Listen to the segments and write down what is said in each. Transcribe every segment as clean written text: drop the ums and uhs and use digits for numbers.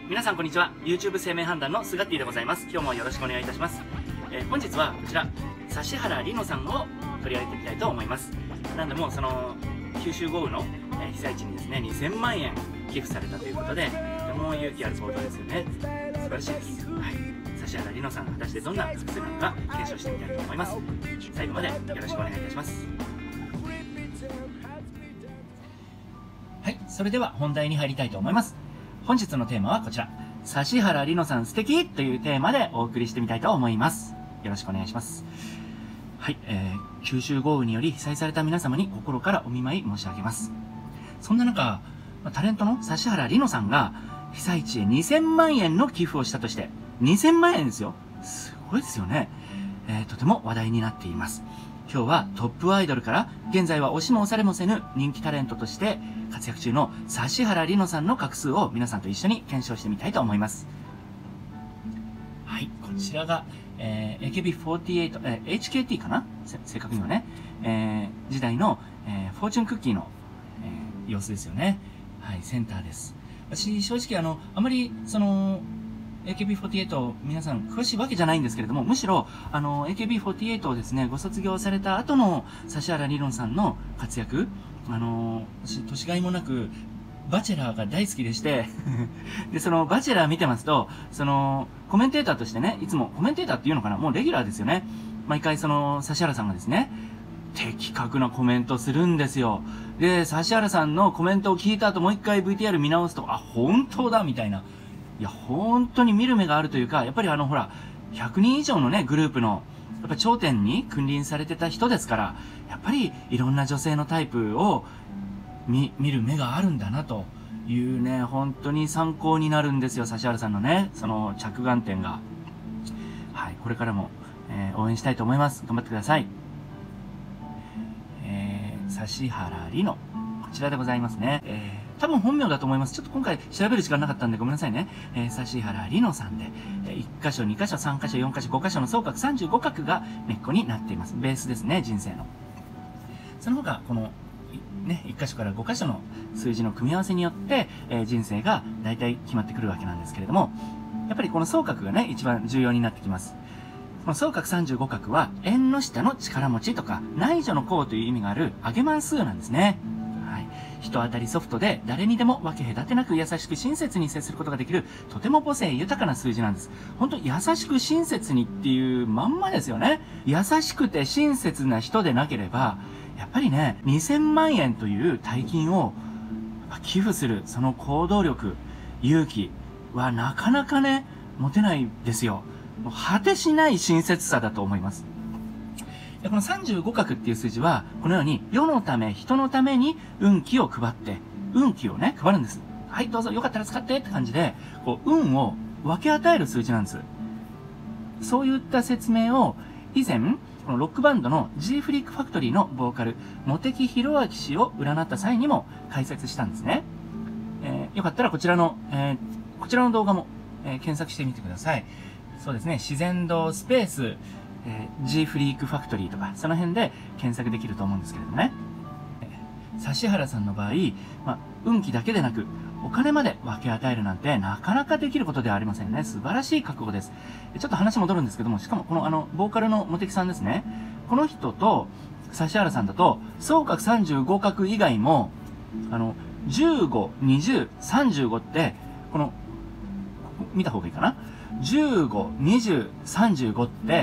皆さんこんにちは。 YouTube 生命判断のスガッティでございます。今日もよろしくお願いいたします。本日はこちら指原莉乃さんを取り上げてみたいと思います。なんでもその九州豪雨の被災地にですね2000万円寄付されたということで、とても勇気ある行動ですよね。素晴らしいです。はい、指原莉乃さんが果たしてどんな活動なのか検証してみたいと思います。最後までよろしくお願いいたします。はい、それでは本題に入りたいと思います。本日のテーマはこちら、指原莉乃さん素敵というテーマでお送りしてみたいと思います。よろしくお願いします。はい、九州豪雨により被災された皆様に心からお見舞い申し上げます。そんな中、タレントの指原莉乃さんが被災地へ2000万円の寄付をしたとして、2000万円ですよ。すごいですよね。とても話題になっています。今日はトップアイドルから現在は押しも押されもせぬ人気タレントとして活躍中の指原莉乃さんの画数を皆さんと一緒に検証してみたいと思います。はい、こちらが、AKB48、HKT かな正確にはね、時代の、フォーチュンクッキーの、様子ですよね。はい、センターです。私、正直あまり、AKB48 皆さん詳しいわけじゃないんですけれども、むしろ、AKB48 をですね、ご卒業された後の指原莉乃さんの活躍、私、年がいもなく、バチェラーが大好きでしてで、そのバチェラー見てますと、コメンテーターとしてね、いつもコメンテーターっていうのかな、もうレギュラーですよね。毎回指原さんがですね、的確なコメントするんですよ。で、指原さんのコメントを聞いた後、もう一回 VTR 見直すと、あ、本当だみたいな。いや、本当に見る目があるというか、やっぱりほら、100人以上のね、グループの、やっぱ頂点に君臨されてた人ですから、やっぱりいろんな女性のタイプを見る目があるんだなというね、本当に参考になるんですよ、指原さんのね、その着眼点が。はい、これからも、応援したいと思います。頑張ってください。指原莉乃。こちらでございますね。多分本名だと思います。ちょっと今回調べる時間なかったんでごめんなさいね。指原莉乃さんで、1箇所、2箇所、3箇所、4箇所、5箇所の総額35画が根っこになっています。ベースですね、人生の。その他、この、ね、1箇所から5箇所の数字の組み合わせによって、人生が大体決まってくるわけなんですけれども、やっぱりこの総画がね、一番重要になってきます。この総画35画は、縁の下の力持ちとか、内助の功という意味がある上げ万数なんですね。人当たりソフトで誰にでも分け隔てなく優しく親切に接することができるとても母性豊かな数字なんです。本当優しく親切にっていうまんまですよね。優しくて親切な人でなければやっぱりね2000万円という大金を寄付するその行動力勇気はなかなかね持てないですよ。もう果てしない親切さだと思います。この35画っていう数字は、このように世のため、人のために運気を配って、運気をね、配るんです。はい、どうぞよかったら使ってって感じで、こう、運を分け与える数字なんです。そういった説明を、以前、このロックバンドの G フリークファクトリーのボーカル、茂木弘明氏を占った際にも解説したんですね。よかったらこちらの動画も、検索してみてください。そうですね、自然堂スペース、G フリークファクトリーとか、その辺で検索できると思うんですけれどもね。指原さんの場合、運気だけでなく、お金まで分け与えるなんてなかなかできることではありませんね。素晴らしい覚悟です。ちょっと話戻るんですけども、しかもこのボーカルの茂木さんですね。この人と、指原さんだと、総額35画以外も、15、20、35って、見た方がいいかな。15、20、35って、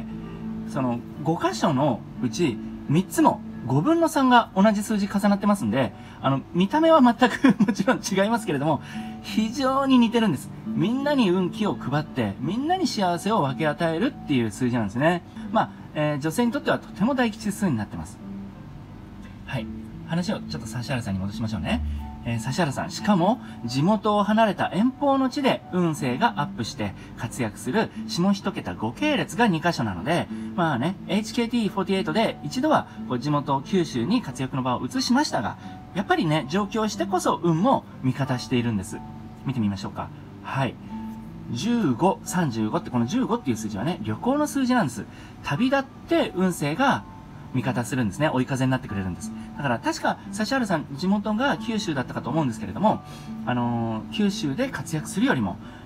その5箇所のうち3つも5分の3が同じ数字重なってますんで、見た目は全くもちろん違いますけれども、非常に似てるんです。みんなに運気を配って、みんなに幸せを分け与えるっていう数字なんですね。女性にとってはとても大吉数になってます。はい。話をちょっと指原さんに戻しましょうね。指原さん、しかも地元を離れた遠方の地で運勢がアップして活躍する下一桁5系列が2箇所なので、HKT48 で一度は地元九州に活躍の場を移しましたが、やっぱりね、上京してこそ運も味方しているんです。見てみましょうか。はい。15、35ってこの15っていう数字はね、旅行の数字なんです。旅立って運勢が味方するんですね。追い風になってくれるんです。だから確か指原さん地元が九州だったかと思うんですけれども、九州で活躍するよりも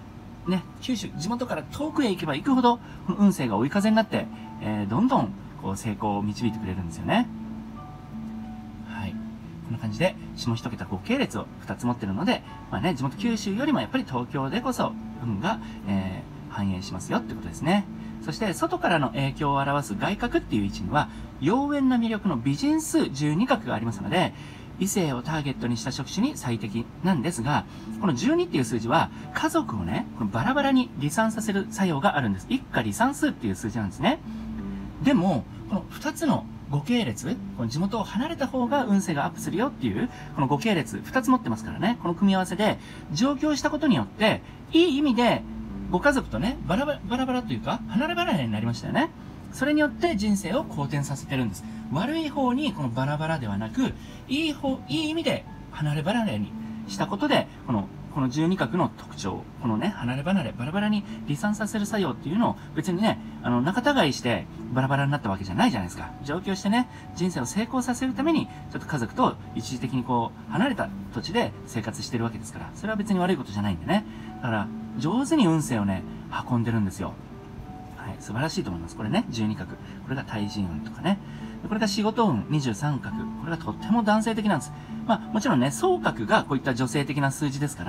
ね、九州、地元から遠くへ行けば行くほど、この運勢が追い風になって、どんどん、こう、成功を導いてくれるんですよね。はい。こんな感じで、下一桁5系列を2つ持ってるので、まあね、地元九州よりもやっぱり東京でこそ、運が、反映しますよってことですね。そして、外からの影響を表す外角っていう位置には、妖艶な魅力の美人数12角がありますので、異性をターゲットにした職種に最適なんですが、この12っていう数字は、家族をね、このバラバラに離散させる作用があるんです。一家離散数っていう数字なんですね。でも、この2つの5系列、この地元を離れた方が運勢がアップするよっていう、この5系列2つ持ってますからね、この組み合わせで、上京したことによって、いい意味で、ご家族とね、バラバラというか、離れ離れになりましたよね。それによって人生を好転させてるんです。悪い方にこのバラバラではなく、いい意味で離れ離れにしたことで、この12角の特徴、このね、離れ離れ、バラバラに離散させる作用っていうのを別にね、仲違いしてバラバラになったわけじゃないじゃないですか。上京してね、人生を成功させるために、ちょっと家族と一時的にこう、離れた土地で生活してるわけですから、それは別に悪いことじゃないんでね。だから、上手に運勢をね、運んでるんですよ。はい、素晴らしいと思います。これね、12角。これが対人運とかね。これが仕事運23角。これがとっても男性的なんです。まあ、もちろんね、総角がこういった女性的な数字ですから、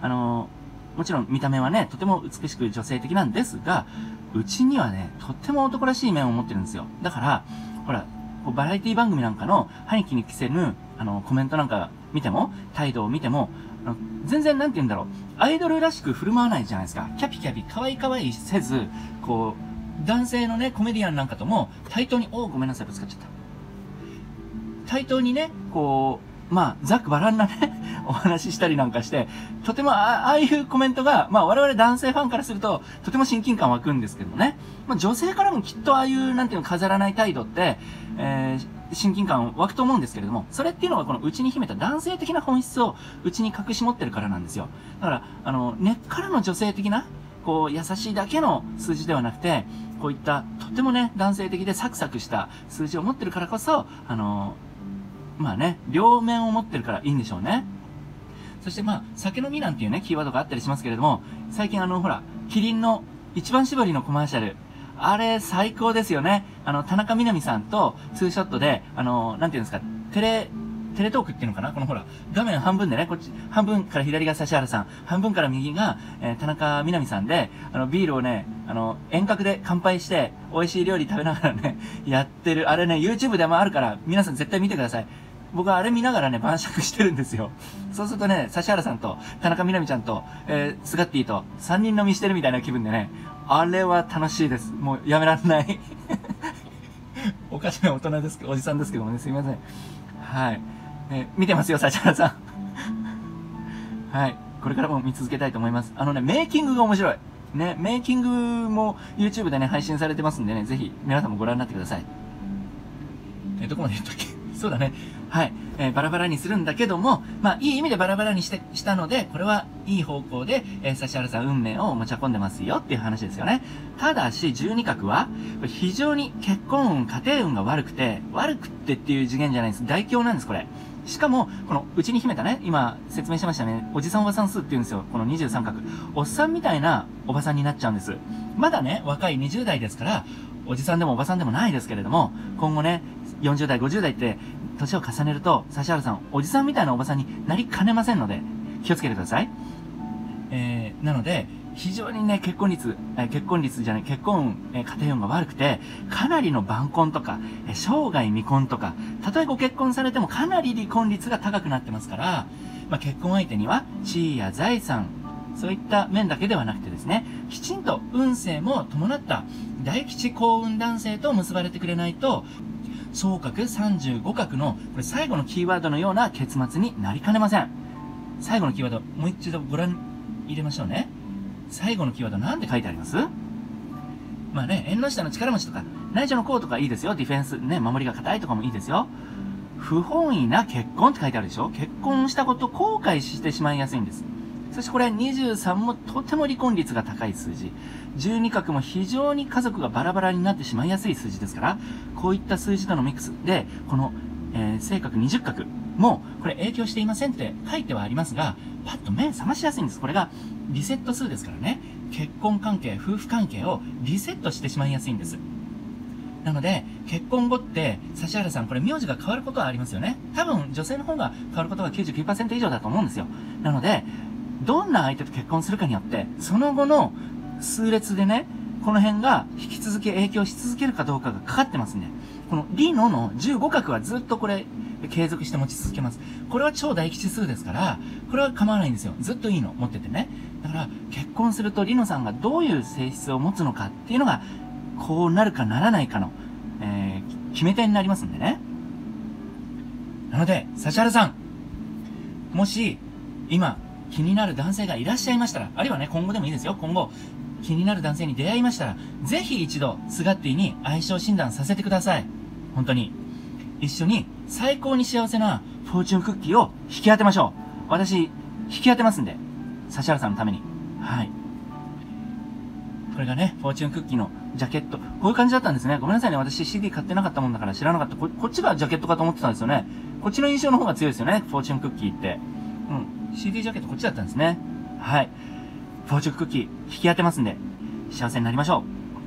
もちろん見た目はね、とても美しく女性的なんですが、うちにはね、とっても男らしい面を持ってるんですよ。だから、ほら、バラエティ番組なんかの歯に気に着せぬ、コメントなんか見ても、態度を見ても、全然なんて言うんだろう、アイドルらしく振る舞わないじゃないですか。キャピキャピ、可愛い可愛いせず、こう、男性のね、コメディアンなんかとも、対等に、ごめんなさい、ぶつかっちゃった。対等にね、こう、まあ、ざっくばらんなね、お話ししたりなんかして、とてもああいうコメントが、まあ我々男性ファンからすると、とても親近感湧くんですけどね。まあ女性からもきっとああいう、なんていうの、飾らない態度って、親近感湧くと思うんですけれども、それっていうのはこの内に秘めた男性的な本質を内に隠し持ってるからなんですよ。だから、根っからの女性的な、こう、優しいだけの数字ではなくて、こういったとてもね、男性的でサクサクした数字を持ってるからこそ、まあね、両面を持ってるからいいんでしょうね。そしてまあ、酒飲みなんていうね、キーワードがあったりしますけれども、最近ほら、キリンの一番搾りのコマーシャル、あれ最高ですよね。田中みな実さんとツーショットで、なんていうんですか、テレトークっていうのかな、このほら、画面半分でね、こっち、半分から左が指原さん、半分から右が、田中みな実さんで、ビールをね、遠隔で乾杯して、美味しい料理食べながらね、やってる、あれね、YouTube でもあるから、皆さん絶対見てください。僕はあれ見ながらね、晩酌してるんですよ。そうするとね、指原さんと、田中みな実ちゃんと、スガッティと、3人飲みしてるみたいな気分でね、あれは楽しいです。もうやめらんない。おかしな大人ですけど、おじさんですけどもね、すいません。はい。見てますよ、指原さん。はい。これからも見続けたいと思います。メイキングが面白い。ね、メイキングも YouTube でね、配信されてますんでね、ぜひ皆さんもご覧になってください。どこまで言ったっけ？そうだね。はい。バラバラにするんだけども、まあ、いい意味でバラバラにしたので、これはいい方向で、指原さん運命を持ち運んでますよっていう話ですよね。ただし、12角は、非常に結婚運、家庭運が悪くてっていう次元じゃないです。大凶なんです、これ。しかも、この内に秘めたね、今説明しましたね、おじさんおばさん数って言うんですよ。この23角。おっさんみたいなおばさんになっちゃうんです。まだね、若い20代ですから、おじさんでもおばさんでもないですけれども、今後ね、40代、50代って、年を重ねると、指原さん、おじさんみたいなおばさんになりかねませんので、気をつけてください。なので、非常にね、結婚運、家庭運が悪くて、かなりの晩婚とか、生涯未婚とか、たとえご結婚されてもかなり離婚率が高くなってますから、まあ、結婚相手には、地位や財産、そういった面だけではなくてですね、きちんと運勢も伴った大吉幸運男性と結ばれてくれないと、総角35角の、これ最後のキーワードのような結末になりかねません。最後のキーワード、もう一度ご覧入れましょうね。最後のキーワードなんて書いてあります？まあね、縁の下の力持ちとか、内助の功とかいいですよ。ディフェンス、ね、守りが硬いとかもいいですよ。不本意な結婚って書いてあるでしょ？結婚したこと後悔してしまいやすいんです。そしてこれ23もとても離婚率が高い数字。12角も非常に家族がバラバラになってしまいやすい数字ですから、こういった数字とのミックスで、この性格20角も、これ影響していませんって書いてはありますが、パッと目覚ましやすいんです。これがリセット数ですからね。結婚関係、夫婦関係をリセットしてしまいやすいんです。なので、結婚後って、指原さん、これ名字が変わることはありますよね。多分、女性の方が変わることが 99% 以上だと思うんですよ。なので、どんな相手と結婚するかによって、その後の数列でね、この辺が引き続き影響し続けるかどうかがかかってますんで、このリノの15角はずっとこれ、継続して持ち続けます。これは超大吉数ですから、これは構わないんですよ。ずっといいの、持っててね。だから、結婚するとリノさんがどういう性質を持つのかっていうのが、こうなるかならないかの、決め手になりますんでね。なので、指原さん、もし、今、気になる男性がいらっしゃいましたら、あるいはね、今後でもいいですよ。今後、気になる男性に出会いましたら、ぜひ一度、スガッティに相性診断させてください。本当に。一緒に、最高に幸せな、フォーチュンクッキーを引き当てましょう。私、引き当てますんで。指原さんのために。はい。これがね、フォーチュンクッキーのジャケット。こういう感じだったんですね。ごめんなさいね。私 CD 買ってなかったもんだから知らなかった。こっちがジャケットかと思ってたんですよね。こっちの印象の方が強いですよね。フォーチュンクッキーって。うん。CD ジャケットこっちだったんですね。はい。フォーチュンクッキー引き当てますんで、幸せになりましょ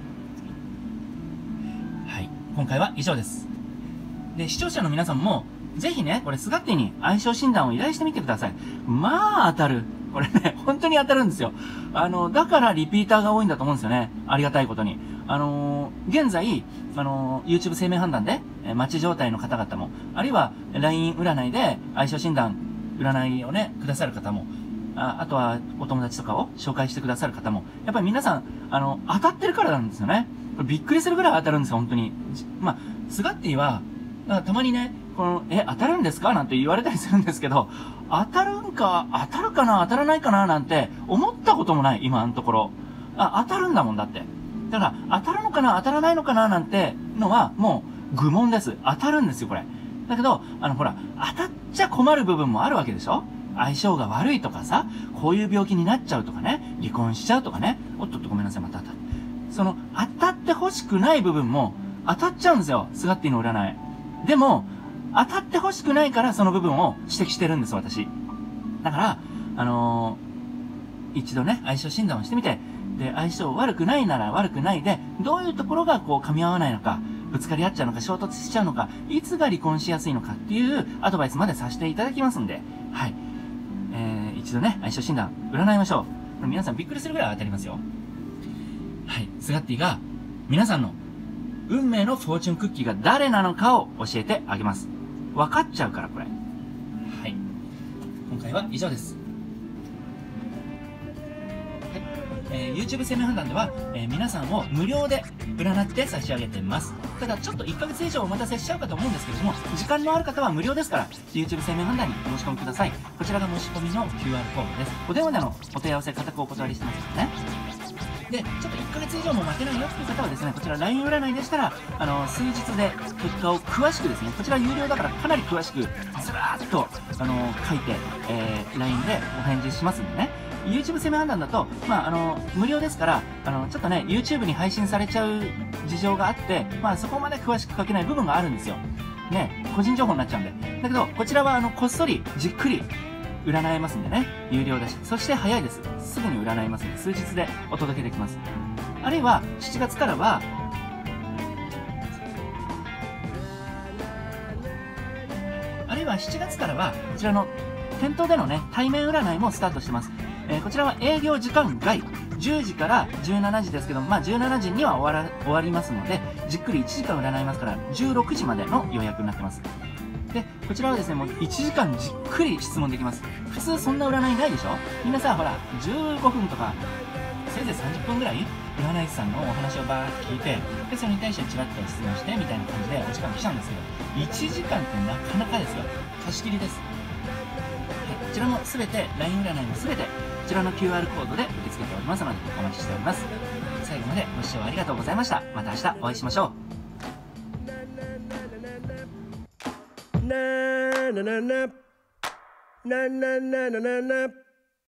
う。はい。今回は以上です。で、視聴者の皆さんも、ぜひね、これスガッティに相性診断を依頼してみてください。まあ、当たる。これね、本当に当たるんですよ。だからリピーターが多いんだと思うんですよね。ありがたいことに。現在、YouTube 生命判断で、待ち状態の方々も、あるいは LINE 占いで相性診断、占いをね、くださる方も、あとはお友達とかを紹介してくださる方も、やっぱり皆さん、当たってるからなんですよね。これびっくりするぐらい当たるんですよ、本当に。まあ、スガッティは、たまにね、当たるんですかなんて言われたりするんですけど、当たるかな当たらないかななんて思ったこともない、今のところ。当たるんだもんだって。だから、当たるのかな当たらないのかななんてのは、もう愚問です。当たるんですよ、これ。だけど、ほら、当たっちゃ困る部分もあるわけでしょ？相性が悪いとかさ、こういう病気になっちゃうとかね、離婚しちゃうとかね。おっとっとごめんなさい、また当たる。当たって欲しくない部分も当たっちゃうんですよ、スガッティの占い。でも、当たって欲しくないからその部分を指摘してるんです、私。だから、一度ね、相性診断をしてみて、で、相性悪くないなら悪くないで、どういうところがこう噛み合わないのか、ぶつかり合っちゃうのか、衝突しちゃうのか、いつが離婚しやすいのかっていうアドバイスまでさせていただきますんで、はい。一度ね、相性診断、占いましょう。これ皆さんびっくりするぐらい当たりますよ。はい。スガッティが、皆さんの運命のフォーチュンクッキーが誰なのかを教えてあげます。分かっちゃうから、これ。はい。今回は以上です。YouTube 生命判断では、皆さんを無料で占って差し上げてます。ただちょっと1ヶ月以上お待たせしちゃうかと思うんですけれども、時間のある方は無料ですから、YouTube 生命判断にお申し込みください。こちらが申し込みの QR コードです。お電話でのお問い合わせ、固くお断りしてますからね。で、ちょっと1ヶ月以上も待てないよっていう方はですね、こちら LINE 占いでしたら、数日で結果を詳しくですね、こちら有料だからかなり詳しく、ずらーっと、書いて、LINE でお返事しますんでね。YouTube 生命判断だと、無料ですから、ちょっとね、YouTube に配信されちゃう事情があって、そこまで詳しく書けない部分があるんですよ。ね、個人情報になっちゃうんで。だけど、こちらは、こっそり、じっくり、占えますんでね。有料だし。そして早いです。すぐに占えますんで、数日でお届けできます。あるいは、7月からは、こちらの、店頭でのね、対面占いもスタートしてます。こちらは営業時間外、10時から17時ですけども、17時には終わりますので、じっくり1時間占いますから、16時までの予約になってます。で、こちらはですね、もう1時間じっくり質問できます。普通そんな占いないでしょ？みんなさ、ほら、15分とか、せいぜい30分ぐらい、占い師さんのお話をバーって聞いて、で、それに対してチラッと質問して、みたいな感じでお時間来ちゃうんですけど、1時間ってなかなかですよ。貸し切りです。こちらもすべて、LINE 占いもすべて、こちらの QR コードで受け付けておりますので、お待ちしております。最後までご視聴ありがとうございました。また明日お会いしましょう。ななななななななな